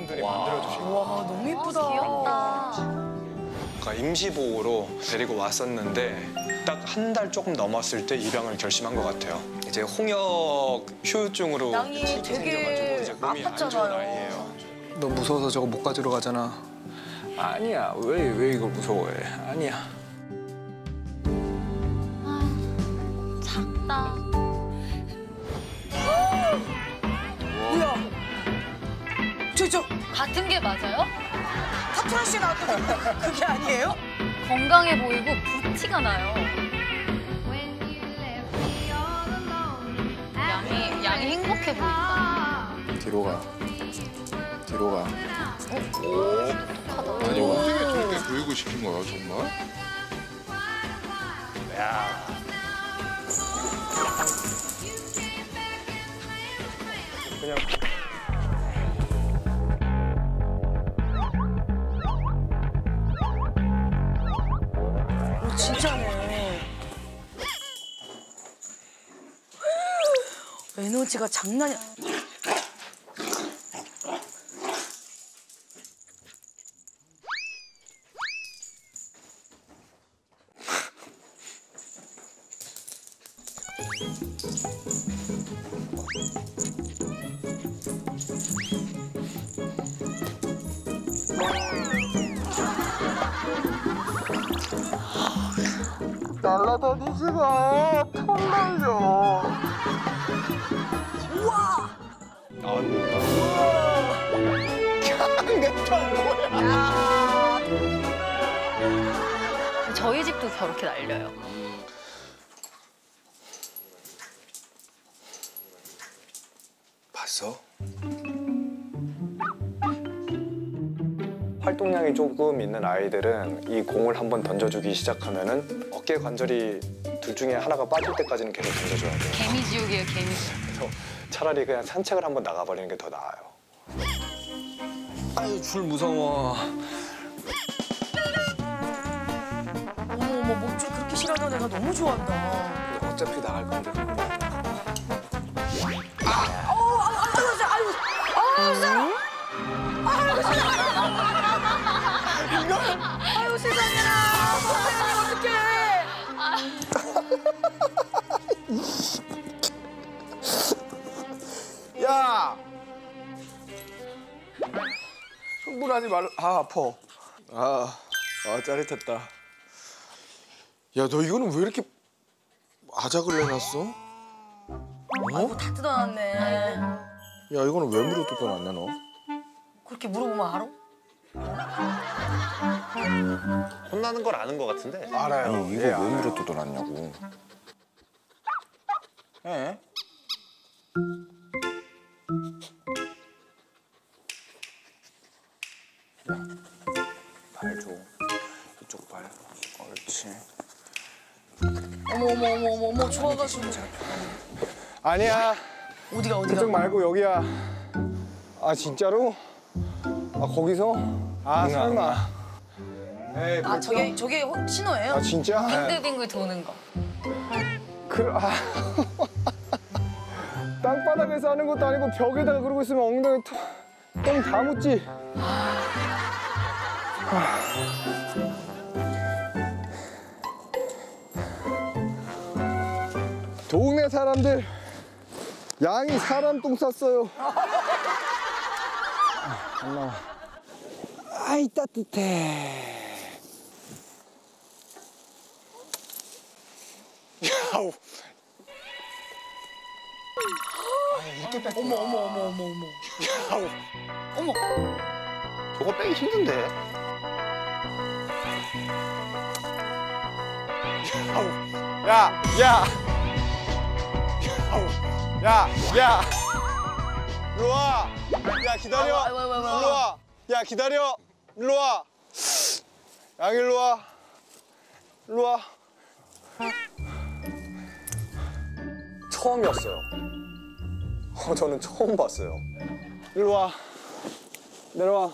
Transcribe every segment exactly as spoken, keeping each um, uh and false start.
분들이 만들어주신 거. 와, 너무 예쁘다. 귀엽다. 그러니까 임시보호로 데리고 왔었는데 딱 한 달 조금 넘었을 때 입양을 결심한 것 같아요. 이제 홍역 휴유증으로 양이 틱이 되게 생겨가지고 이제 몸이 안 좋은 아팠잖아요. 아이예요. 너 무서워서 저거 못 가지러 가잖아. 아니야. 왜, 왜 이걸 무서워해? 아니야. 아, 작다. 뭐야? 저, 저, 같은 게 맞아요? 타투라 씨 나왔거든요. 그게 아니에요? 건강해 보이고 부티가 나요. 양이, 양이 행복해 보인다. 뒤로 가. 뒤로 가. 똑똑하다. 뒤로 가. 어떻게 저렇게 교육을 시킨 거야, 정말? 야. 그냥. 오, 진짜네. 에너지가 장난이 아니야. 날라다니지 마. 털 날려. 우와! 나왔는가? 저희 집도 저렇게 날려요. 봤어? 활동량이 조금 있는 아이들은 이 공을 한번 던져주기 시작하면은 어깨 관절이 둘 중에 하나가 빠질 때까지는 계속 던져줘야 돼요. 개미지옥이에요, 개미. 그래서 차라리 그냥 산책을 한번 나가버리는 게 더 나아요. 아유, 줄 무서워. 어머, 어머, 목줄 그렇게 싫어하는 애가 너무 좋아한다. 어차피 나갈 건데. 어우, 아유, 아유, 아유, 아유, 사람! 아유, 세상에! 아유, 세상에나! 어떡해! 야! 흥분하지 말라. 아, 아파. 아, 아 짜릿했다. 야, 너 이거는 왜 이렇게 아작을 내놨어? 아이고, 다 뜯어놨네. 야, 이거는 왜 물에 뜯어놨냐, 너? 그렇게 물어보면 알아? 혼나는 걸 아는 것 같은데. 알아요. 아니 이거 예, 왜 알아요. 물에 뜯어놨냐고. 예? 야, 발 줘. 이쪽 발. 옳지. 어머, 어머, 어머, 어머, 어머, 좋아가지고. 아니야. 어디가, 어디가? 그쪽 말고 여기야. 아, 진짜로? 아, 거기서? 아, 설마. 에이, 아, 저게, 저게 혹- 신호예요? 아, 진짜? 빙글빙글 도는 거. 그, 아. 땅바닥에서 하는 것도 아니고 벽에다가 그러고 있으면 엉덩이 똥 다 묻지. 동네 사람들 양이 사람 똥 쌌어요. 안 나와. 아이 따뜻해. 야우. 이렇게 뺐구나. 어머, 어머, 어머, 어머, 어머. 야우. 어머. 저거 빼기 힘든데. 야우. 야, 야. 야우. 야, 야. 일로 와. 야, 기다려. 아이고, 아이고, 아이고, 아이고. 일로 와. 야, 기다려. 일로 와. 양 일로 와. 일로 와. 처음이었어요. 어, 저는 처음 봤어요. 일로 와. 내려와.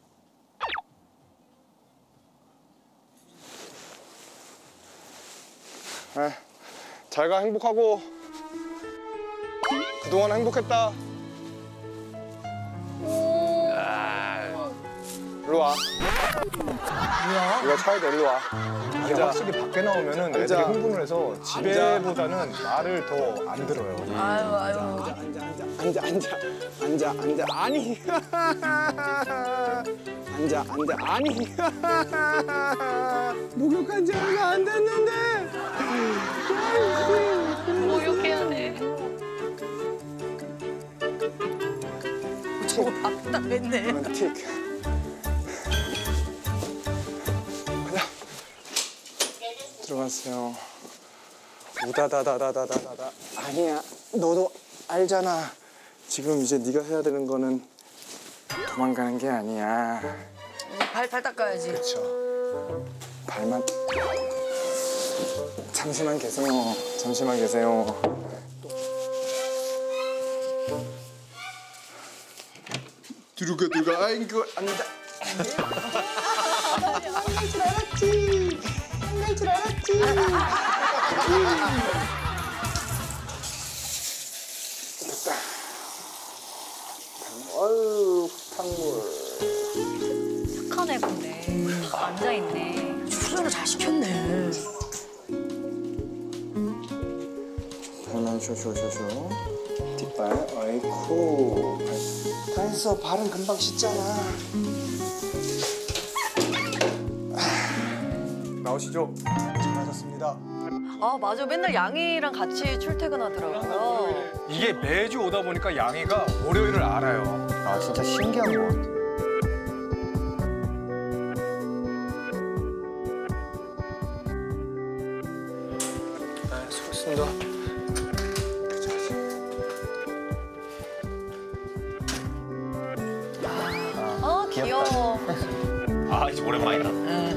에, 잘 가, 행복하고. 그동안 행복했다. 오. 아. 이거 차에다 일로 와. 이게 확실히 밖에 나오면은 애들이 앉아. 흥분을 해서 집에보다는 말을 더 안 들어요. 아유 아유. 앉아 앉아 앉아 앉아 아니 앉아 앉아 아니 목욕한 지 얼마 안 됐는데 목욕해야 돼. 저거 밥딱 뺐네. 틱 가자 들어갔어요. 우다다다다다다다 아니야 너도 알잖아. 지금 이제 네가 해야 되는 거는 도망가는 게 아니야. 발, 발 닦아야지. 그렇죠. 발만 잠시만 계세요. 잠시만 계세요. 들어가 들어가 아이고 앉아. 안갈 줄 알았지. 안갈 줄 알았지. 됐다. 어유 탕물. 착한 애군데. 앉아있네. 출연을 잘 시켰네. 발만 쇼쇼쇼쇼. 뒷발 어이쿠. 발. 다 했어. 발은 금방 씻잖아. 나오시죠. 잘하셨습니다. 아 맞아. 맨날 양이랑 같이 출퇴근하더라고요. 이게 매주 오다 보니까 양이가 월요일을 알아요. 아 진짜 신기한 것 같아. 네, 수고했습니다. 아, 귀여워. 아 이제 오랜만이다.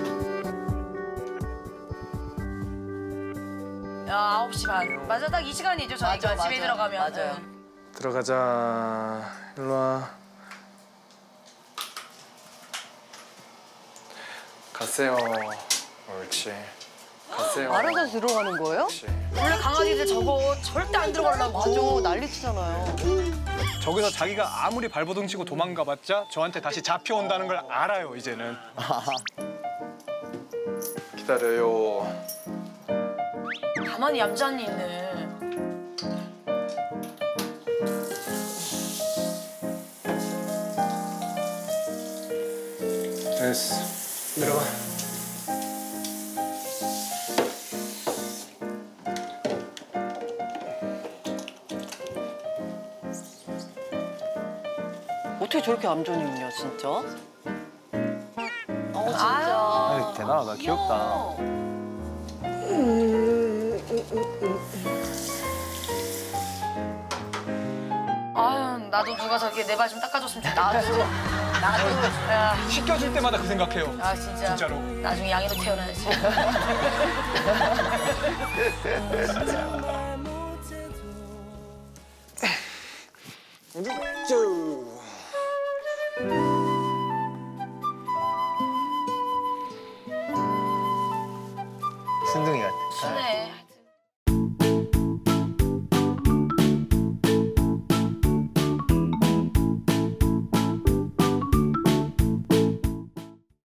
야 아홉 시 반. 맞아 딱 이 시간이죠 저희가 맞아, 집에 맞아. 들어가면. 맞아요. 응. 들어가자. 일로 와. 갔어요. 옳지. 갔어요. 알아서 들어가는 거예요? 옳지. 원래 강아지들 저거 절대 안 들어가려고. 맞아, 난리치잖아요. 저기서 자기가 아무리 발버둥 치고 도망가봤자 저한테 다시 잡혀온다는 걸 알아요, 이제는. 기다려요. 가만히 얌전히 있네. 됐어. 내려가. 어떻게 저렇게 얌전히 있냐 진짜? 어, 진짜. 대단하다. 귀엽다. 아유 나도 누가 저렇게 내 발 좀 닦아줬으면 좋겠다. 나도 나도 야, 씻겨줄 때마다 그 생각해요. 아 진짜. 진짜로. 나중에 양이로 태어나야지. 쭉. 순둥이 같아. 순해.